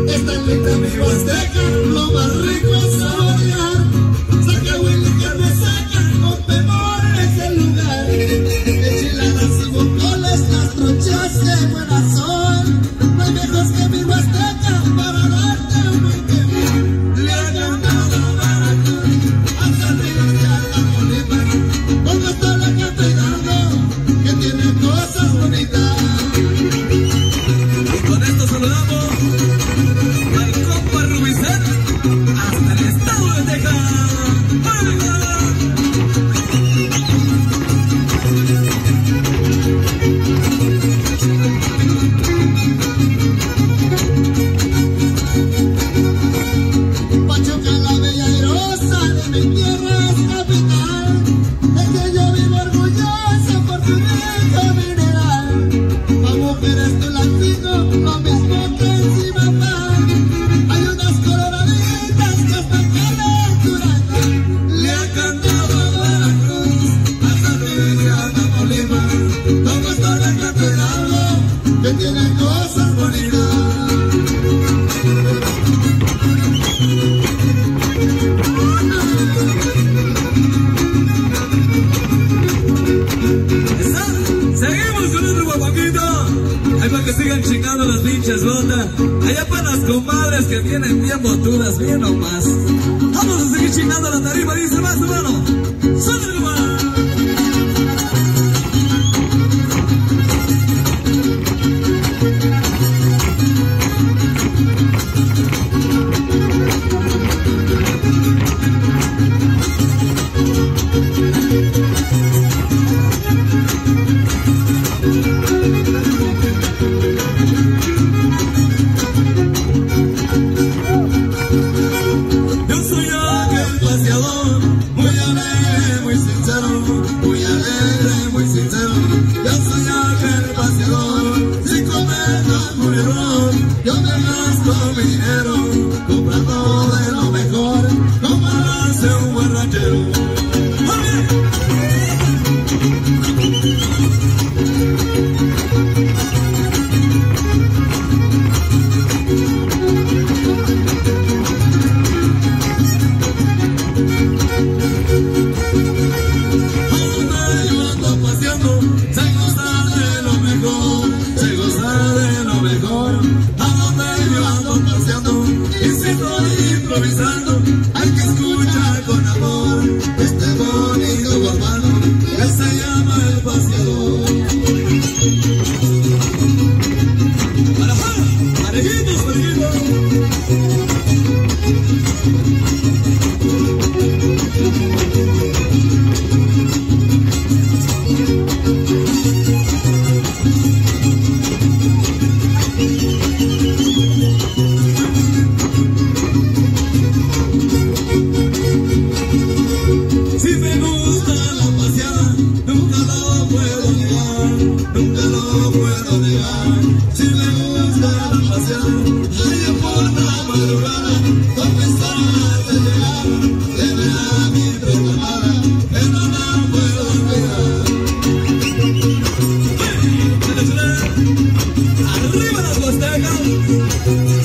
Está linda mi Huasteca, lo más rico es saborear. Saca Willy que me saca, con temor es el lugar. Enchiladas y bocoles, las trochas de buena son. No hay viejos que mi Huasteca para darte un buen quemón. Le ha ganado a Veracruz, a San Luis y a Tamaulipas. Con gusto le canto y dando, que tiene cosas bonitas. Y con esto saludamos al compa Rubicet hasta el estado de Texas. Pachuca la bella airosa de mi tierra es capital. Es que yo vivo orgullosa por tu rico mineral. A mujeres tú las digo, lo mismo que encima pan. Hay unas coloraditas que hasta calenturas. Le ha cantado a Veracruz, a San Luis y a Tamaulipas. Con gusto le canto el algo, que tiene cosas bonitas. Seguimos con otro guapaquito. Ahí para que sigan chingando las pinches botas. Allá para las comadres que vienen bien botudas, bien o más. Vamos a seguir chingando la tarifa, dice más hermano. ¡Suéltale, más! Yo soy aquel paseador, muy alegre, muy sincero, muy alegre, muy sincero. Yo soy aquel paseador, si cometo un error, yo me gasto mi dinero, comprando de lo mejor, como lo hace un buen ranchero. Hay que escuchar con amor este bonito guapano que se llama el paseador. Parejitos, parejitos. Si me gusta la paseada, nunca lo puedo negar, nunca lo puedo negar. Si me gusta la paseada, allá por la madrugada, con pensar de llegar, de ver a mi pretomada, que no la puedo olvidar. ¡Arriba las Huastecas!